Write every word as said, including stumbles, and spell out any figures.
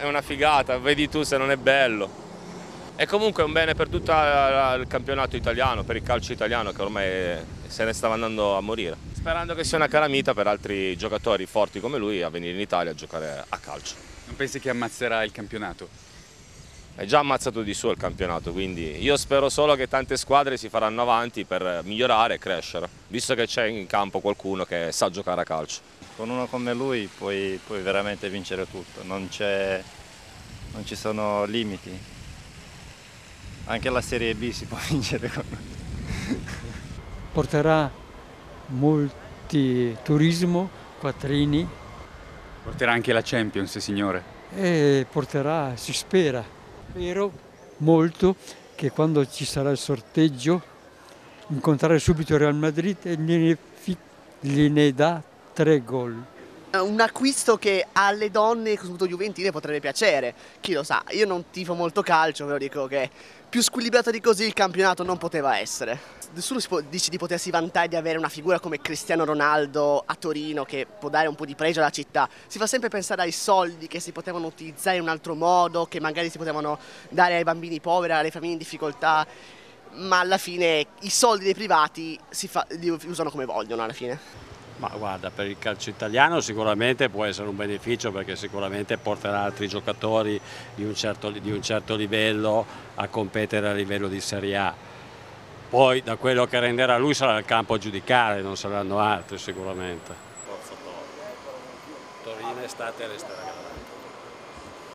è una figata, vedi tu se non è bello. E comunque è un bene per tutto il campionato italiano, per il calcio italiano che ormai se ne stava andando a morire. Sperando che sia una calamita per altri giocatori forti come lui a venire in Italia a giocare a calcio. Non pensi che ammazzerà il campionato? È già ammazzato di suo il campionato, quindi io spero solo che tante squadre si faranno avanti per migliorare e crescere, visto che c'è in campo qualcuno che sa giocare a calcio. Con uno come lui puoi, puoi veramente vincere tutto, non, non ci sono limiti. Anche la Serie B si può vincere con lui. Porterà molti turismo, quattrini. Porterà anche la Champions, signore. E porterà, si spera, spero molto che quando ci sarà il sorteggio incontrare subito il Real Madrid e gliene, gliene dà tre gol. Un acquisto che alle donne, soprattutto juventine, potrebbe piacere, chi lo sa. Io non tifo molto calcio, però dico che più squilibrato di così il campionato non poteva essere. Nessuno si può, dice di potersi vantare di avere una figura come Cristiano Ronaldo a Torino che può dare un po' di pregio alla città. Si fa sempre pensare ai soldi che si potevano utilizzare in un altro modo, che magari si potevano dare ai bambini poveri, alle famiglie in difficoltà, ma alla fine i soldi dei privati si fa, li usano come vogliono alla fine. Ma guarda, per il calcio italiano sicuramente può essere un beneficio perché sicuramente porterà altri giocatori di un certo, di un certo livello a competere a livello di Serie A. Poi da quello che renderà lui sarà il campo a giudicare, non saranno altri sicuramente. Forza Torino. Torino estate resterà.